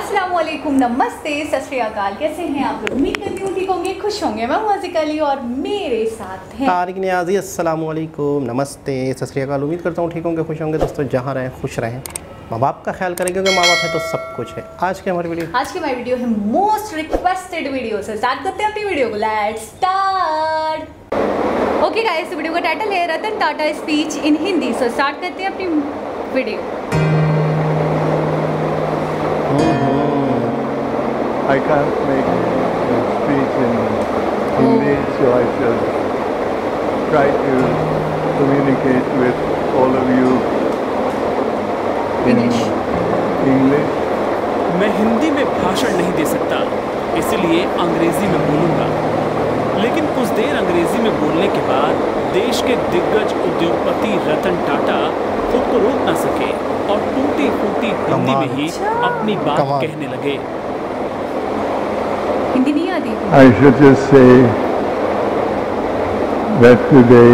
अस्सलाम वालेकुम, नमस्ते, सत श्री अकाल। कैसे हैं आप लोग? उम्मीद करती हूँ ठीक होंगे, खुश होंगे। मैं हूँ आज़िक अली और मेरे साथ हैं तारिक नियाज़ी। अस्सलाम वालेकुम, नमस्ते, सत श्री अकाल। उम्मीद करता हूँ ठीक होंगे, खुश होंगे। दोस्तों जहाँ रहें खुश रहें, माँ बाप का ख्याल करें क्योंकि माँ बाप है तो सब कुछ है। आज की हमारी वीडियो है मोस्ट रिक्वेस्टेड वीडियो से स्टार्ट करते हैं अपनी वीडियो को। Let's start. Okay guys, video का टाइटल है Ratan Tata speech in Hindi. So start करते हैं अपनी video. I can't make a speech in Hindi, so I shall try to communicate with all of you in English. मैं हिंदी में भाषण नहीं दे सकता, इसलिए अंग्रेजी में बोलूँगा। लेकिन कुछ देर अंग्रेजी में बोलने के बाद देश के दिग्गज उद्योगपति रतन टाटा खुद को रोक न सके और टूटी फूटी हिंदी में ही अपनी बात कहने लगे। हिंदी नहीं आती। I should just say that today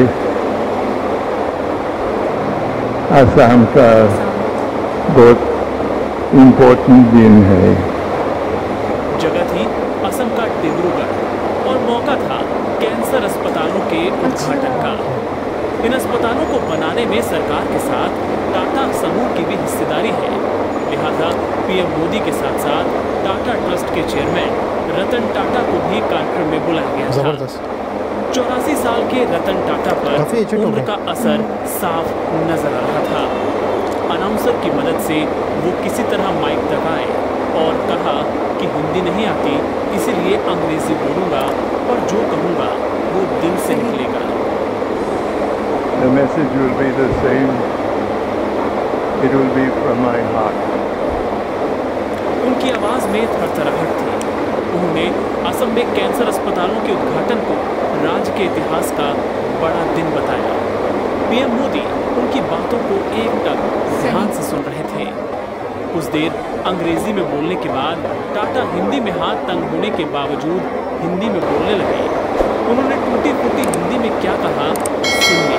Assam का बहुत इम्पोर्टेंट दिन है। जगह थी असम का डिब्रूगढ़ और मौका था कैंसर अस्पतालों के उद्घाटन का। इन अस्पतालों को बनाने में सरकार के साथ टाटा समूह की भी हिस्सेदारी है। लिहाजा पीएम मोदी के साथ साथ टाटा ट्रस्ट के चेयरमैन रतन टाटा को भी कार्यक्रम में बुलाया गया था। 84 साल के रतन टाटा पर उम्र का असर साफ नजर आ रहा था। अनाउंसर की मदद से वो किसी तरह माइक दबाए और कहा कि हिंदी नहीं आती, इसीलिए अंग्रेजी बोलूँगा और जो कहूँगा वो दिल से निकलेगा। The message will be the same. It will be from my heart. उनकी आवाज़ में थरथराहट थी। उन्होंने असम में कैंसर अस्पतालों के उद्घाटन को राज्य के इतिहास का बड़ा दिन बताया। पीएम मोदी उनकी बातों को एकटक ध्यान से सुन रहे थे। कुछ देर अंग्रेजी में बोलने के बाद टाटा हिंदी में हाथ तंग होने के बावजूद हिंदी में बोलने लगे। उन्होंने टूटी फूटी हिंदी में क्या कहा, सुनिए।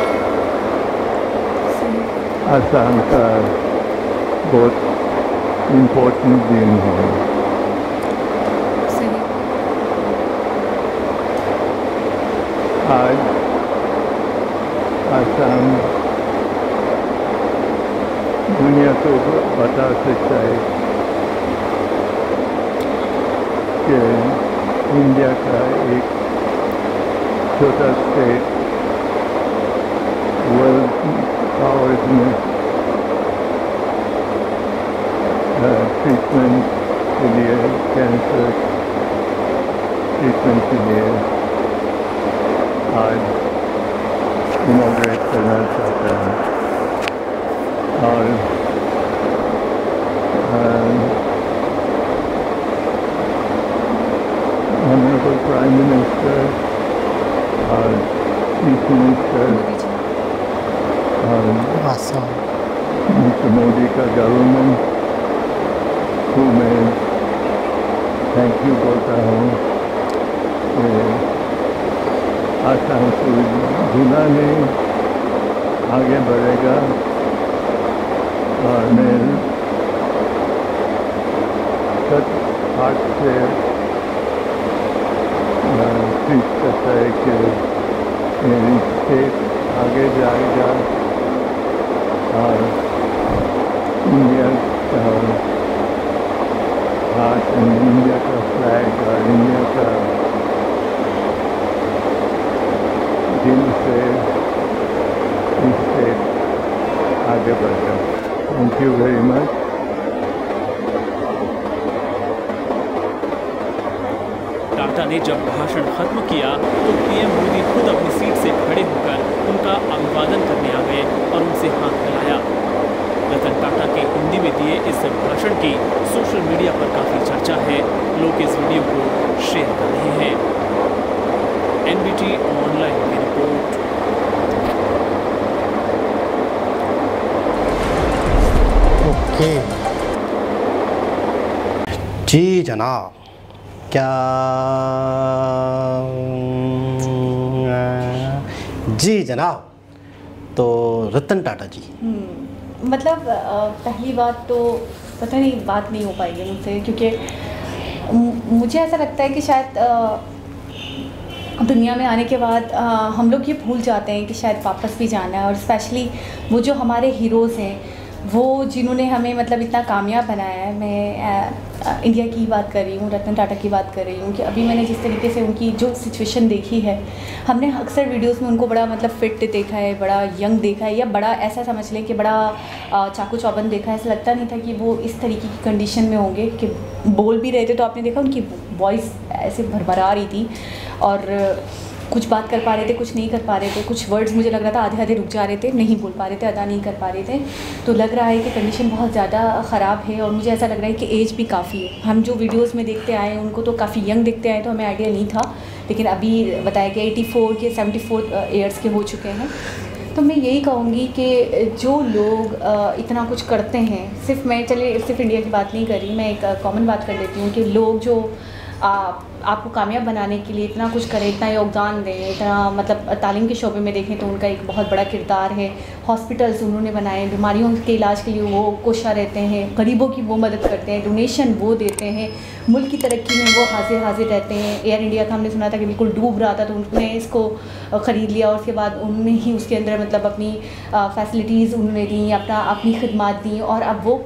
असम का बहुत इम्पोर्टेंट दिन है। आज असम दुनिया को बता सकता है कि इंडिया का एक छोटा स्टेट वर्ल्ड पावर्स में ट्रीटमेंट के लिए, कैंसर ट्रीटमेंट के लिए आज इनॉग्रेट करना चाहता है। और ऑनरेबल प्राइम मिनिस्टर और चीफ मिनिस्टर और मिस्टर मोदी का गवर्नमेंट को मैं थैंक यू बोलता हूँ। असम को भूला नहीं, आगे बढ़ेगा और मैं सच हाथ से स्पीच करता है कि मेरी स्टेट आगे जाएगा और इंडिया का हाथ, इंडिया का फ्लैग और इंडिया का दिल से इससे आगे बढ़ा। Thank you very much. Tata ने जब भाषण खत्म किया तो पीएम मोदी खुद अपनी सीट से खड़े होकर उनका अभिवादन करने आ गए और उनसे हाथ मिलाया। रतन टाटा के हिंदी में दिए इस भाषण की सोशल मीडिया पर काफ़ी चर्चा है। लोग इस वीडियो को शेयर कर रहे हैं। एनबीटी ऑनलाइन की रिपोर्ट। ओके जी जनाब, क्या जी जनाब। तो रतन टाटा जी, मतलब पहली बात तो पता नहीं बात नहीं हो पाएगी मुझसे, क्योंकि मुझे ऐसा लगता है कि शायद दुनिया में आने के बाद हम लोग ये भूल जाते हैं कि शायद वापस भी जाना है। और स्पेशली वो जो हमारे हीरोज़ हैं, वो जिन्होंने हमें मतलब इतना कामयाब बनाया है। मैं इंडिया की बात कर रही हूँ, रतन टाटा की बात कर रही हूँ कि अभी मैंने जिस तरीके से उनकी जो सिचुएशन देखी है, हमने अक्सर वीडियोस में उनको बड़ा मतलब फिट देखा है, बड़ा यंग देखा है, या बड़ा ऐसा समझ लें कि बड़ा चाकू चौबंद देखा है। ऐसा लगता नहीं था कि वो इस तरीके की कंडीशन में होंगे कि बोल भी रहे थे तो आपने देखा उनकी वॉइस ऐसे भरभरा रही थी, और कुछ बात कर पा रहे थे, कुछ नहीं कर पा रहे थे, कुछ वर्ड्स मुझे लग रहा था आधे आधे रुक जा रहे थे, नहीं बोल पा रहे थे, अदा नहीं कर पा रहे थे। तो लग रहा है कि कंडीशन बहुत ज़्यादा ख़राब है। और मुझे ऐसा लग रहा है कि एज भी काफ़ी है। हम जो वीडियोस में देखते आए हैं उनको तो काफ़ी यंग देखते आए, तो हमें आइडिया नहीं था, लेकिन अभी बताया कि 84 के 74 ईयर्स के हो चुके हैं। तो मैं यही कहूँगी कि जो लोग इतना कुछ करते हैं, सिर्फ इंडिया की बात नहीं कर रही, मैं एक कॉमन बात कर देती हूँ कि लोग जो आपको कामयाब बनाने के लिए इतना कुछ करें, इतना योगदान दें, इतना मतलब तालीम के शोबे में देखें तो उनका एक बहुत बड़ा किरदार है। हॉस्पिटल्स उन्होंने बनाए, बीमारियों के इलाज के लिए वो कोशा रहते हैं, गरीबों की वो मदद करते हैं, डोनेशन वो देते हैं, मुल्क की तरक्की में वो हाजिर रहते हैं। एयर इंडिया का हमने सुना था कि बिल्कुल डूब रहा था, तो उन्होंने इसको ख़रीद लिया और उसके बाद उन्होंने ही उसके अंदर मतलब अपनी फैसिलिटीज़ उन्होंने दी, अपनी खिदमत दी, और अब वो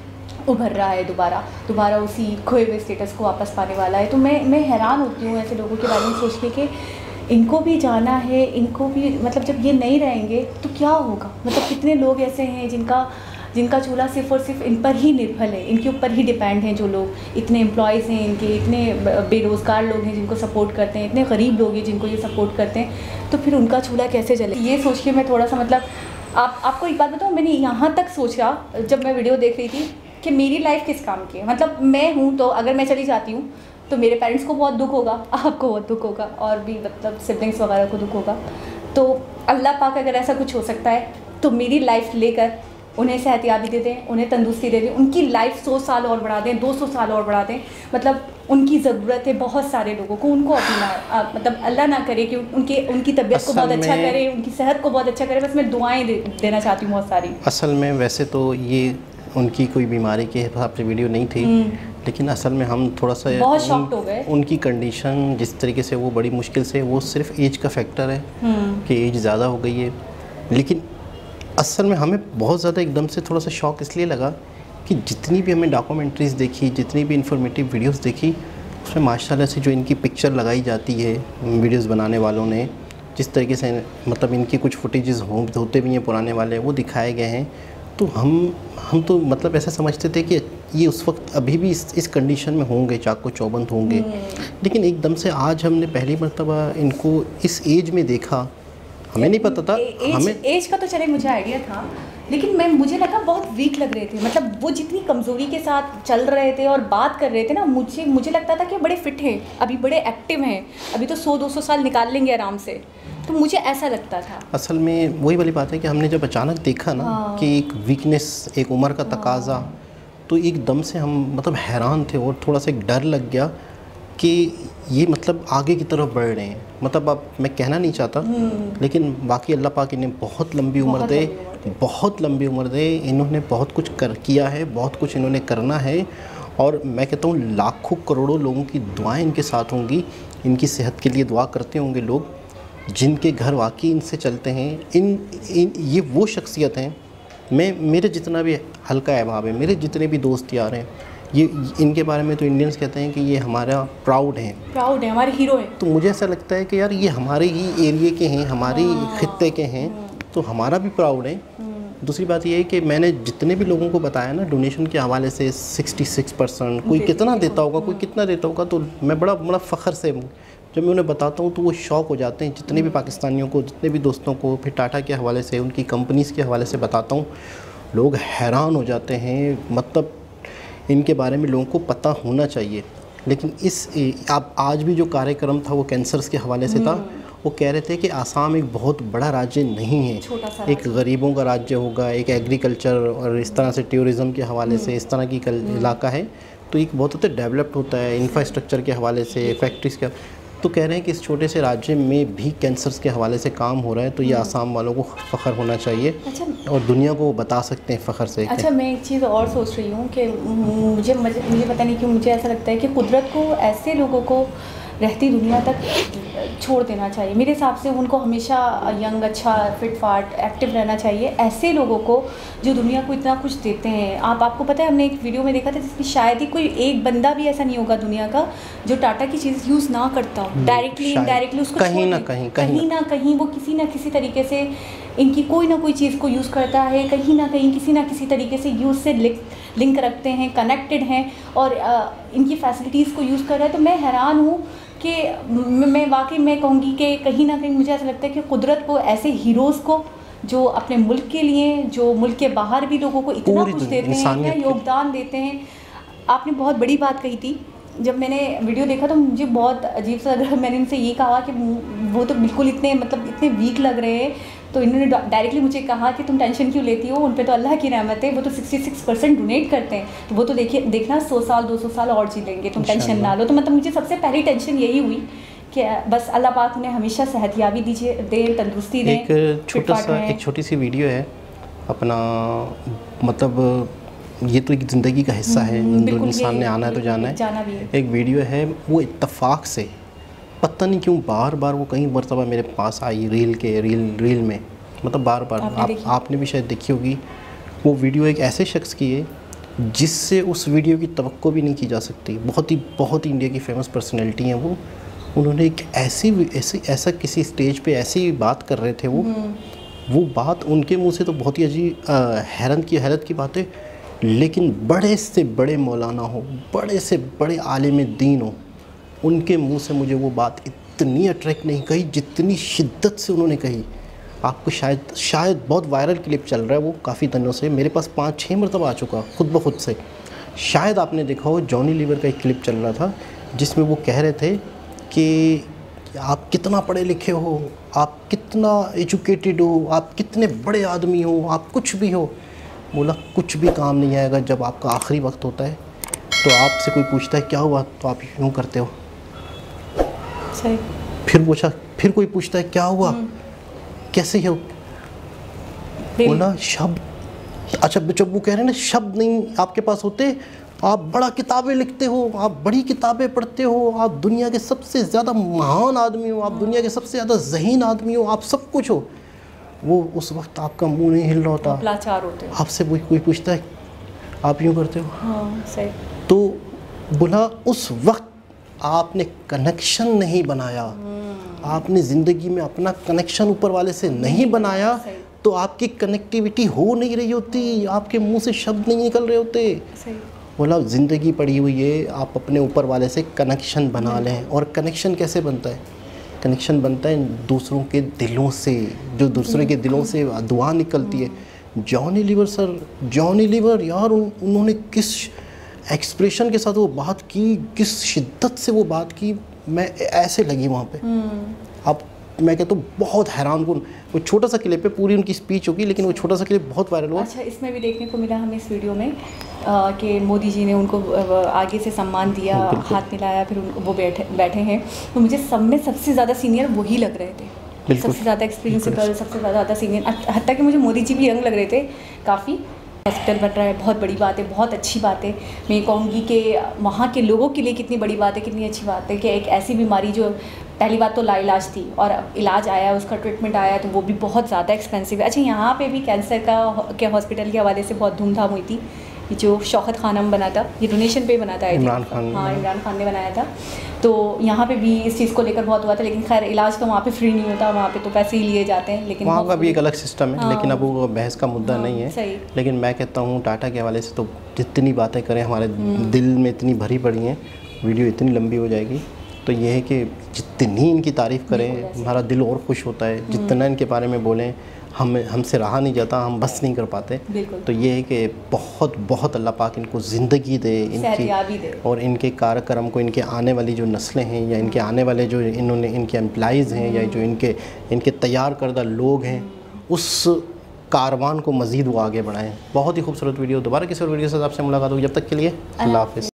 उभर रहा है दोबारा उसी खोए हुए स्टेटस को वापस पाने वाला है। तो मैं हैरान होती हूँ ऐसे लोगों के बारे में सोच के कि इनको भी जाना है, इनको भी मतलब जब ये नहीं रहेंगे तो क्या होगा। मतलब कितने लोग ऐसे हैं जिनका चूल्हा सिर्फ़ और सिर्फ इन पर ही निर्भर है, इनके ऊपर ही डिपेंड हैं। जो लोग इतने एम्प्लॉयज़ हैं इनके, इतने बेरोज़गार लोग हैं जिनको सपोर्ट करते हैं, इतने गरीब लोग हैं जिनको ये सपोर्ट करते हैं, तो फिर उनका चूल्हा कैसे जले। ये सोच के मैं थोड़ा सा मतलब आपको एक बात बताऊँ, मैंने यहाँ तक सोचा जब मैं वीडियो देख रही थी कि मेरी लाइफ किस काम की है। मतलब मैं हूँ तो अगर मैं चली जाती हूँ तो मेरे पेरेंट्स को बहुत दुख होगा, आपको बहुत दुख होगा, और भी मतलब सिबलिंग्स वगैरह को दुख होगा। तो अल्लाह पाक अगर ऐसा कुछ हो सकता है तो मेरी लाइफ लेकर उन्हें सेहतयाबी दे दें, उन्हें तंदुरुस्ती दे दें, उनकी लाइफ 100 साल और बढ़ा दें, 200 साल और बढ़ा दें। मतलब उनकी ज़रूरत है बहुत सारे लोगों को, उनको अपना मतलब अल्लाह ना करे कि उनकी तबीयत को बहुत अच्छा करे, उनकी सेहत को बहुत अच्छा करे। बस मैं दुआएँ देना चाहती हूँ बहुत सारी। असल में वैसे तो ये उनकी कोई बीमारी के हिसाब से वीडियो नहीं थी, लेकिन असल में हम थोड़ा सा बहुत शॉक्ड हो गए। उनकी कंडीशन जिस तरीके से वो बड़ी मुश्किल से, वो सिर्फ एज का फैक्टर है कि एज ज़्यादा हो गई है। लेकिन असल में हमें बहुत ज़्यादा एकदम से थोड़ा सा शॉक इसलिए लगा कि जितनी भी हमें डॉक्यूमेंट्रीज़ देखी, जितनी भी इंफॉर्मेटिव वीडियोस देखी, उसमें माशाल्लाह से जो इनकी पिक्चर लगाई जाती है वीडियोस बनाने वालों ने, जिस तरीके से मतलब इनके कुछ फुटेजेस होते भी हैं पुराने वाले, वो दिखाए गए हैं। तो हम तो मतलब ऐसा समझते थे कि ये उस वक्त अभी भी इस कंडीशन में होंगे, चाकू चौबंद होंगे। लेकिन एकदम से आज हमने पहली मर्तबा इनको इस एज में देखा, हमें नहीं पता था। हमें एज का तो चले मुझे आइडिया था, लेकिन मुझे लगा बहुत वीक लग रहे थे। मतलब वो जितनी कमज़ोरी के साथ चल रहे थे और बात कर रहे थे ना, मुझे लगता था कि बड़े फिट हैं, अभी बड़े एक्टिव हैं, अभी तो 100-200 साल निकाल लेंगे आराम से। तो मुझे ऐसा लगता था। असल में वही वाली बात है कि हमने जब अचानक देखा ना कि एक वीकनेस, एक उम्र का तकाजा, तो एकदम से हम मतलब हैरान थे और थोड़ा सा एक डर लग गया कि ये मतलब आगे की तरफ बढ़ रहे हैं। मतलब अब मैं कहना नहीं चाहता, लेकिन बाकी अल्लाह पाक इन्हें बहुत लंबी उम्र दे, बहुत लंबी उम्र दे। इन्होंने बहुत कुछ किया है, बहुत कुछ इन्होंने करना है, और मैं कहता हूँ लाखों करोड़ों लोगों की दुआएं इनके साथ होंगी। इनकी सेहत के लिए दुआ करते होंगे लोग जिनके घर वाकई इनसे चलते हैं। ये वो शख्सियत हैं, मेरे जितना भी हल्का अहबाब है, मेरे जितने भी दोस्त यार हैं, ये इनके बारे में तो इंडियंस कहते हैं कि ये हमारा प्राउड है, हमारे हीरो हैं। तो मुझे ऐसा लगता है कि यार ये हमारे ही एरिए के हैं, हमारी खित्ते के हैं, तो हमारा भी प्राउड है। दूसरी बात ये है कि मैंने जितने भी लोगों को बताया ना डोनेशन के हवाले से 66%, कोई कितना देता होगा, कोई कितना देता होगा, तो मैं बड़ा फ़ख्र से जब मैं उन्हें बताता हूँ तो वो शौक़ हो जाते हैं। जितने भी पाकिस्तानियों को, जितने भी दोस्तों को, फिर टाटा के हवाले से, उनकी कंपनीज़ के हवाले से बताता हूँ, लोग हैरान हो जाते हैं। मतलब इनके बारे में लोगों को पता होना चाहिए। लेकिन अब आज भी जो कार्यक्रम था वो कैंसर्स के हवाले से था। वो कह रहे थे कि आसाम एक बहुत बड़ा राज्य नहीं है, एक गरीबों का राज्य होगा, एक एग्रीकल्चर और इस तरह से टूरिज़म के हवाले से इस तरह की इलाका है, तो एक बहुत होता है डेवलप्ड होता है इंफ्रास्ट्रक्चर के हवाले से, फैक्ट्रीज़ का। तो कह रहे हैं कि इस छोटे से राज्य में भी कैंसर्स के हवाले से काम हो रहा है, तो ये आसाम वालों को फ़ख्र होना चाहिए। अच्छा, और दुनिया को बता सकते हैं फ़ख्र से। अच्छा, मैं एक चीज़ और सोच रही हूँ कि मुझे पता नहीं क्यों मुझे ऐसा लगता है कि कुदरत को ऐसे लोगों को रहती दुनिया तक छोड़ देना चाहिए। मेरे हिसाब से उनको हमेशा यंग, अच्छा, फिट फाट, एक्टिव रहना चाहिए। ऐसे लोगों को जो दुनिया को इतना कुछ देते हैं। आपको पता है, हमने एक वीडियो में देखा था जिसमें शायद ही कोई एक बंदा भी ऐसा नहीं होगा दुनिया का जो टाटा की चीज़ यूज़ ना करता हो। डायरेक्टली इनडायरेक्टली उसको कहीं ना कहीं वो किसी ना किसी तरीके से इनकी कोई ना कोई चीज़ को यूज़ करता है, कहीं ना कहीं किसी ना किसी तरीके से यूज़ से लिंक रखते हैं, कनेक्टेड हैं और इनकी फैसिलिटीज़ को यूज़ कर रहा है। तो मैं हैरान हूँ कि मैं वाकई में कहूँगी कि कहीं ना कहीं मुझे ऐसा लगता है कि कुदरत को ऐसे हीरोज़ को जो अपने मुल्क के लिए, जो मुल्क के बाहर भी लोगों को इतना कुछ देते हैं, योगदान देते हैं। आपने बहुत बड़ी बात कही थी। जब मैंने वीडियो देखा तो मुझे बहुत अजीब सा लगा। मैंने उनसे ये कहा कि वो तो बिल्कुल इतने वीक लग रहे हैं। तो इन्होंने डायरेक्टली मुझे कहा कि तुम टेंशन क्यों लेती हो, उन पे तो अल्लाह की रहमत है, वो तो 66% डोनेट करते हैं, तो वो तो देखना 100 साल 200 साल और जी लेंगे, तुम टेंशन ना लो। तो मतलब मुझे सबसे पहली टेंशन यही हुई कि बस अल्लाह पाक उन्हें हमेशा सेहतयाबी दें, तंदुरुस्ती दें। एक छोटी सी वीडियो है अपना, मतलब ये तो एक ज़िंदगी का हिस्सा है, इंसान ने आना है तो जाना है। एक वीडियो है, वो इत्तफाक से पता नहीं क्यों बार बार वो कई मरतबा मेरे पास आई रील में, मतलब बार बार आपने भी शायद देखी होगी। वो वीडियो एक ऐसे शख्स की है जिससे उस वीडियो की तवक्को भी नहीं की जा सकती। बहुत ही इंडिया की फेमस पर्सनैलिटी हैं वो। उन्होंने एक ऐसा किसी स्टेज पे ऐसी बात कर रहे थे वो बात उनके मुंह से तो बहुत ही अजीब हैरत की बात है, लेकिन बड़े से बड़े मौलाना हो, बड़े से बड़े आलिम दीन हो, उनके मुंह से मुझे वो बात इतनी अट्रैक्ट नहीं कही जितनी शिद्दत से उन्होंने कही। आपको शायद बहुत वायरल क्लिप चल रहा है, वो काफ़ी दिनों से मेरे पास 5-6 मरतबा आ चुका खुद ब खुद से। शायद आपने देखा हो, जॉनी लीवर का एक क्लिप चल रहा था जिसमें वो कह रहे थे कि आप कितना पढ़े लिखे हो, आप कितना एजुकेटेड हो, आप कितने बड़े आदमी हो, आप कुछ भी हो। बोला कुछ भी काम नहीं आएगा जब आपका आखिरी वक्त होता है तो आपसे कोई पूछता है क्या हुआ तो आप यूँ करते हो। सही। फिर कोई पूछता है क्या हुआ, कैसे हो। बोला शब्द, अच्छा जब वो कह रहे हैं ना शब्द नहीं आपके पास होते, आप बड़ा किताबें लिखते हो, आप बड़ी किताबें पढ़ते हो, आप दुनिया के सबसे ज़्यादा महान आदमी हो, आप दुनिया के सबसे ज़्यादा ज़हीन आदमी हो, आप सब कुछ हो। वो उस वक्त आपका मुंह नहीं हिल रहा होता, लाचार होते हो। आपसे कोई पूछता है आप यूँ करते हो। हाँ, सही। तो बोला उस वक्त आपने कनेक्शन नहीं बनाया, आपने ज़िंदगी में अपना कनेक्शन ऊपर वाले से नहीं बनाया, तो आपकी कनेक्टिविटी हो नहीं रही होती, आपके मुंह से शब्द नहीं निकल रहे होते। बोला ज़िंदगी पड़ी हुई है, आप अपने ऊपर वाले से कनेक्शन बना लें। और कनेक्शन कैसे बनता है? कनेक्शन बनता है दूसरों के दिलों से, जो दूसरे के दिलों से दुआ निकलती है। जॉनी लीवर यार, उन्होंने किस एक्सप्रेशन के साथ वो बात की, किस शिद्दत से वो बात की, मैं ऐसे लगी वहाँ पे। अब मैं कहता हूँ बहुत हैरान कौन। वो छोटा सा क्लिप है, पूरी उनकी स्पीच होगी, लेकिन वो छोटा सा क्लिप बहुत वायरल हुआ। अच्छा, इसमें भी देखने को मिला हमें इस वीडियो में कि मोदी जी ने उनको आगे से सम्मान दिया, हाथ मिलाया, फिर वो बैठे हैं। तो मुझे सब में सबसे ज़्यादा सीनियर वही लग रहे थे, सबसे ज़्यादा एक्सपीरियंसिबल, सबसे ज़्यादा सीनियर। हत्ता कि मुझे मोदी जी भी यंग लग रहे थे काफ़ी। हॉस्पिटल बन रहा है, बहुत बड़ी बात है, बहुत अच्छी बात है। मैं कहूँगी कि वहाँ के लोगों के लिए कितनी बड़ी बात है, कितनी अच्छी बात है कि एक ऐसी बीमारी जो पहली बात तो लाइलाज थी और अब इलाज आया, उसका ट्रीटमेंट आया, तो वो भी बहुत ज़्यादा एक्सपेंसिव है। अच्छा, यहाँ पे भी कैंसर के हॉस्पिटल के हवाले से बहुत धूमधाम हुई थी। जो शौकत खानम बना था, ये डोनेशन पे बना था, इमरान खान ने बनाया था। तो यहाँ पे भी इस चीज़ को लेकर बहुत हुआ था, लेकिन खैर इलाज तो वहाँ पे फ्री नहीं होता, वहाँ पे तो पैसे ही लिए जाते हैं। लेकिन वहाँ का भी एक अलग सिस्टम है। हाँ, लेकिन अब वो बहस का मुद्दा नहीं है। सही। लेकिन मैं कहता हूँ टाटा के हवाले से तो जितनी बातें करें हमारे दिल में इतनी भरी पड़ी हैं, वीडियो इतनी लंबी हो जाएगी। तो ये है कि जितनी इनकी तारीफ़ करें हमारा दिल और खुश होता है, जितना इनके बारे में बोलें हमसे रहा नहीं जाता, हम बस नहीं कर पाते। तो ये है कि बहुत अल्लाह पाक इनको ज़िंदगी दे, इनकी और इनके कार्यक्रम को, इनके आने वाली जो नस्लें हैं या इनके आने वाले जो इनके एम्प्लॉइज़ हैं या जो इनके तैयार करदा लोग हैं, उस कारवान को मज़ीद वो आगे बढ़ाएँ। बहुत ही खूबसूरत वीडियो। दोबारा किसी और वीडियो से आपसे मुलाकात होगी, जब तक के लिए अल्लाह हाफ़िज़।